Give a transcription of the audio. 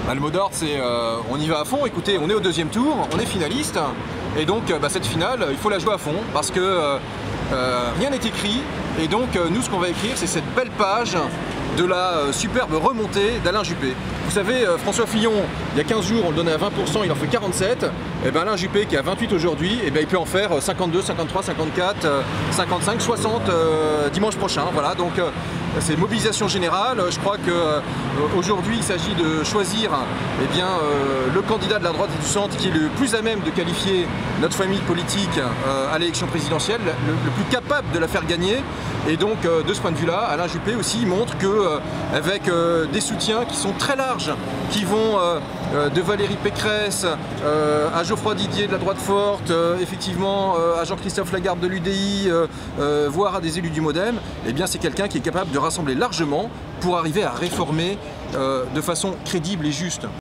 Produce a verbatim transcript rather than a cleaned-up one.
Bah, le mot d'ordre, c'est euh, on y va à fond. Écoutez, on est au deuxième tour, on est finaliste, et donc bah, cette finale, il faut la jouer à fond parce que euh, euh, rien n'est écrit. Et donc euh, nous, ce qu'on va écrire, c'est cette belle page de la euh, superbe remontée d'Alain Juppé. Vous savez, euh, François Fillon, il y a quinze jours, on le donnait à vingt pour cent, il en fait quarante-sept. Et ben Alain Juppé, qui est à vingt-huit aujourd'hui, et ben il peut en faire cinquante-deux, cinquante-trois, cinquante-quatre, cinquante-cinq, soixante euh, dimanche prochain. Voilà, donc euh, c'est mobilisation générale. Je crois qu'aujourd'hui, euh, il s'agit de choisir eh bien, euh, le candidat de la droite et du centre qui est le plus à même de qualifier notre famille politique euh, à l'élection présidentielle, le, le plus capable de la faire gagner. Et donc, euh, de ce point de vue-là, Alain Juppé aussi montre qu'avec euh, euh, des soutiens qui sont très larges, qui vont euh, euh, de Valérie Pécresse euh, à Geoffroy Didier de la droite forte, euh, effectivement euh, à Jean-Christophe Lagarde de l'U D I, euh, euh, voire à des élus du MoDem, eh bien c'est quelqu'un qui est capable de rassembler largement pour arriver à réformer euh, de façon crédible et juste.